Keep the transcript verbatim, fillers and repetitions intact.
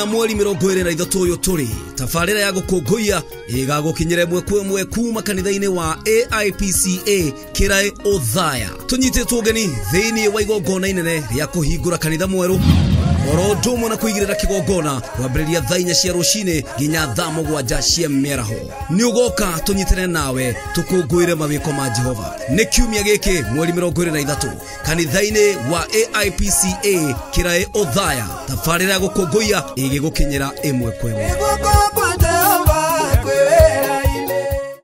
ya mweri mirongo iri na ithatu uyu turi tafarira ya gukunguia igagukinyira mwe kwe mwe kuma kanitha-ini wa A I P C A Kirae Othaya. Tunyititwo ugeni thiini wa igongona inene ria kuhingura kanitha mweru oro ndumo na kuigirira kigongona kwambiriria thaa inya cia rucini nginya thaa mugwanja cia miaraho. Ni ugoka tunyitire nawe tukunguire mawiko ma Jehova. Ni kiumia giki mweri mirongo iri na ithatu kanitha-ini wa A I P C A Kirae Othaya tafarira ya gukunguia igigukinyira imwe kwa imwe.